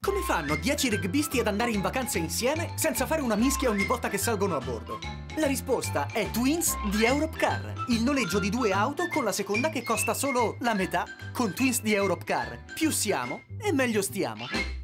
Come fanno 10 rugbisti ad andare in vacanza insieme senza fare una mischia ogni volta che salgono a bordo? La risposta è Twins di Europcar, il noleggio di 2 auto con la seconda che costa solo la metà con Twins di Europcar. Più siamo e meglio stiamo.